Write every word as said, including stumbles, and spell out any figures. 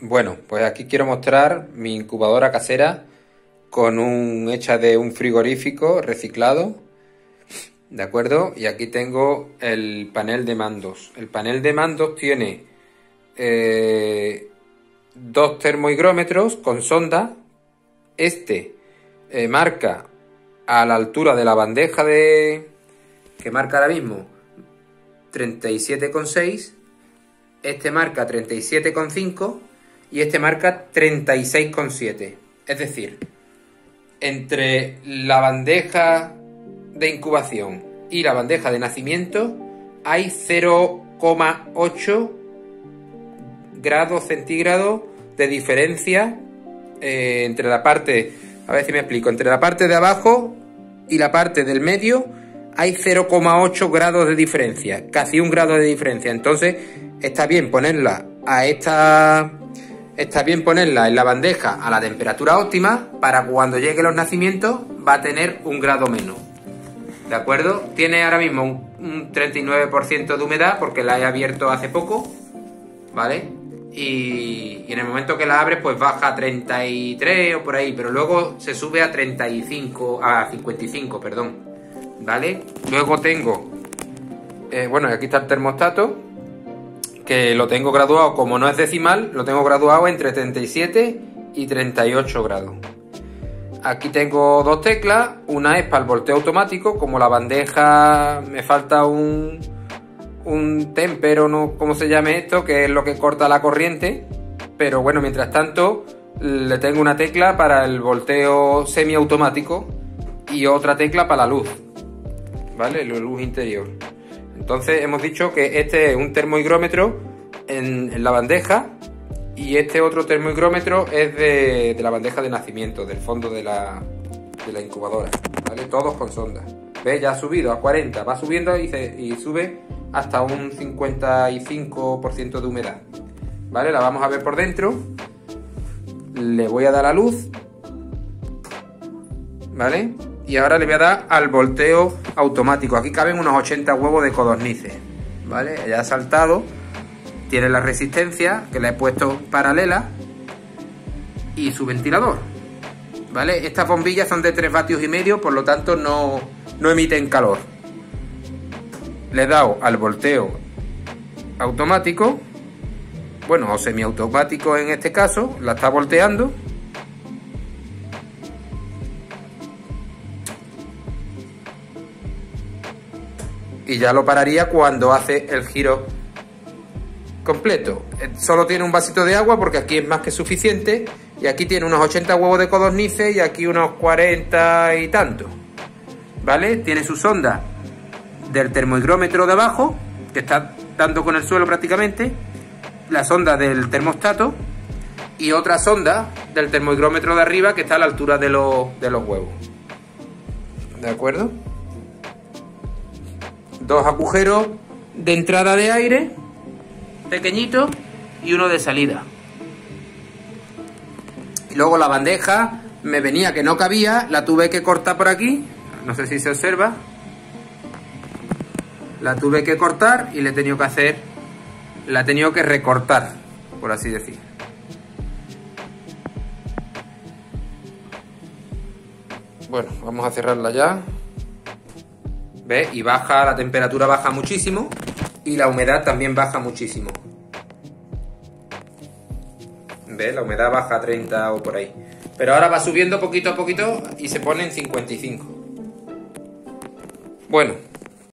Bueno, pues aquí quiero mostrar mi incubadora casera con un hecha de un frigorífico reciclado, ¿de acuerdo? Y aquí tengo el panel de mandos. El panel de mandos tiene eh, dos termohigrómetros con sonda. Este eh, marca a la altura de la bandeja de que marca ahora mismo treinta y siete coma seis, este marca treinta y siete coma cinco y este marca treinta y seis coma siete. Es decir, entre la bandeja de incubación y la bandeja de nacimiento hay cero coma ocho grados centígrados de diferencia eh, entre la parte, a ver si me explico, entre la parte de abajo y la parte del medio hay cero coma ocho grados de diferencia, casi un grado de diferencia. Entonces está bien ponerla a esta está bien ponerla en la bandeja a la temperatura óptima para cuando lleguen los nacimientos va a tener un grado menos. ¿De acuerdo? Tiene ahora mismo un, un treinta y nueve por ciento de humedad porque la he abierto hace poco, ¿vale? Y, y en el momento que la abres pues baja a treinta y tres o por ahí, pero luego se sube a treinta y cinco, a cincuenta y cinco, perdón, ¿vale? Luego tengo, eh, bueno, aquí está el termostato, que lo tengo graduado, como no es decimal, lo tengo graduado entre treinta y siete y treinta y ocho grados. Aquí tengo dos teclas, una es para el volteo automático, como la bandeja me falta un, un temper o no, como se llame esto, que es lo que corta la corriente, pero bueno, mientras tanto le tengo una tecla para el volteo semiautomático y otra tecla para la luz, ¿vale? La luz interior. Entonces hemos dicho que este es un termohigrómetro en, en la bandeja y este otro termohigrómetro es de, de la bandeja de nacimiento, del fondo de la, de la incubadora, ¿vale? Todos con sonda. ¿Ves? Ya ha subido a cuarenta, va subiendo y, se, y sube hasta un cincuenta y cinco por ciento de humedad, ¿vale? La vamos a ver por dentro. Le voy a dar a luz, ¿vale? Y ahora le voy a dar al volteo automático. Aquí caben unos ochenta huevos de codornices, ¿vale? Ya ha saltado. Tiene la resistencia, que la he puesto paralela, y su ventilador, ¿vale? Estas bombillas son de tres vatios y medio, por lo tanto no, no emiten calor. Le he dado al volteo automático, bueno, o semiautomático en este caso, la está volteando. Y ya lo pararía cuando hace el giro completo. Solo tiene un vasito de agua porque aquí es más que suficiente. Y aquí tiene unos ochenta huevos de codornices y aquí unos cuarenta y tantos, ¿vale? Tiene su sonda del termohigrómetro de abajo, que está dando con el suelo prácticamente, la sonda del termostato y otra sonda del termohigrómetro de arriba que está a la altura de los, de los huevos. ¿De acuerdo? Dos agujeros de entrada de aire pequeñitos y uno de salida. Y luego la bandeja me venía que no cabía, la tuve que cortar por aquí, no sé si se observa, la tuve que cortar y le he tenido que hacer, la he tenido que recortar, por así decir. Bueno, vamos a cerrarla ya. ¿Ves? Y baja, la temperatura baja muchísimo y la humedad también baja muchísimo. ¿Ves? La humedad baja a treinta o por ahí. Pero ahora va subiendo poquito a poquito y se pone en cincuenta y cinco. Bueno.